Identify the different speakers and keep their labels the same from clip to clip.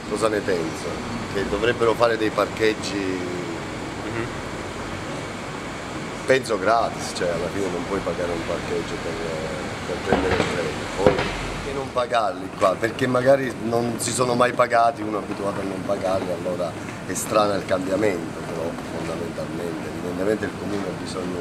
Speaker 1: cosa ne penso? Che dovrebbero fare dei parcheggi, penso gratis, cioè alla fine non puoi pagare un parcheggio per prendere il treno, poi e non pagarli qua, perché magari non si sono mai pagati, uno è abituato a non pagarli, allora è strano il cambiamento, però fondamentalmente, evidentemente il comune ha bisogno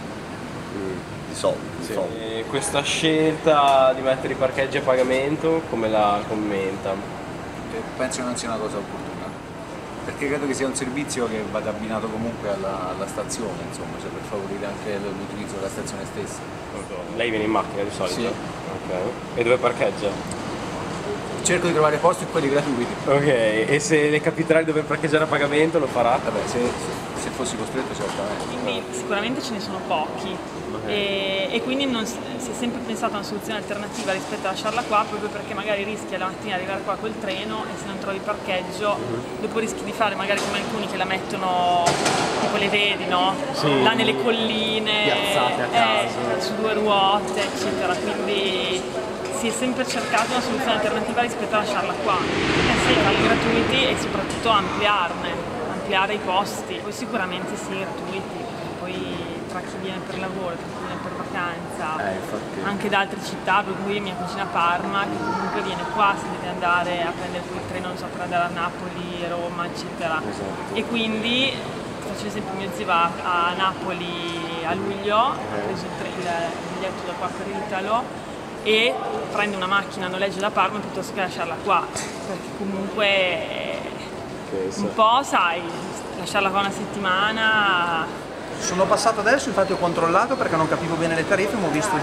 Speaker 1: di soldi. Di
Speaker 2: Sì.
Speaker 1: soldi.
Speaker 2: E questa scelta di mettere i parcheggi a pagamento, come la commenta?
Speaker 3: Penso che non sia una cosa opportuna, perché credo che sia un servizio che vada abbinato comunque alla stazione, insomma, cioè per favorire anche l'utilizzo della stazione stessa.
Speaker 2: Lei viene in macchina di solito?
Speaker 3: Sì.
Speaker 2: Ok. E dove parcheggia?
Speaker 3: Cerco di trovare posti in quelli gratuiti.
Speaker 2: Ok, e se le capiterà di dover parcheggiare a pagamento lo farà?
Speaker 3: Vabbè, se fossi costretto certamente.
Speaker 4: Quindi sicuramente ce ne sono pochi e quindi si è sempre pensato a una soluzione alternativa rispetto a lasciarla qua, proprio perché magari rischi la mattina di arrivare qua col treno e se non trovi parcheggio dopo rischi di fare magari come alcuni che la mettono, tipo le vedi, no?
Speaker 2: Sì.
Speaker 4: Là nelle colline,
Speaker 2: Piazzate a caso.
Speaker 4: su due ruote, eccetera, quindi si è sempre cercato una soluzione alternativa rispetto a lasciarla qua, sì, farli gratuiti e soprattutto ampliare i posti, poi sicuramente sì, gratuiti, poi tra chi viene per lavoro, tra chi viene per vacanza, anche da altre città, per cui mia cugina Parma, che comunque viene qua, se deve andare a prendere quel treno, non so, per andare a Napoli, Roma, eccetera.
Speaker 2: Esatto.
Speaker 4: E quindi, faccio esempio, mio zio va a Napoli a luglio, ha preso il biglietto da qua per l'Italo, e prende una macchina a noleggio da Parma piuttosto che lasciarla qua, perché comunque un po', sai, lasciarla qua una settimana.
Speaker 5: Sono passato adesso, infatti ho controllato perché non capivo bene le tariffe, ma ho visto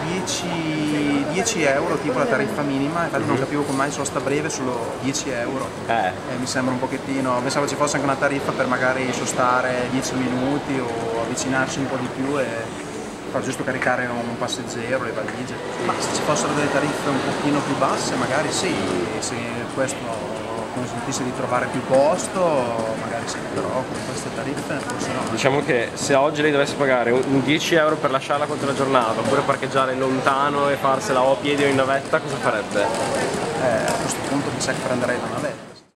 Speaker 5: 10 euro tipo la tariffa minima, infatti non capivo come mai sosta breve solo 10 euro. Mi sembra un pochettino, pensavo ci fosse anche una tariffa per magari sostare 10 minuti o avvicinarsi un po' di più e far giusto caricare un passeggero, le valigie. Ma se ci fossero delle tariffe un pochino più basse magari sì, se questo consentisse di trovare più posto, magari sì, però con queste tariffe forse no.
Speaker 2: Diciamo che se oggi lei dovesse pagare un 10 euro per lasciarla contro la giornata, oppure parcheggiare lontano e farsela o a piedi o in navetta, cosa farebbe?
Speaker 5: A questo punto mi sa che prenderei la navetta.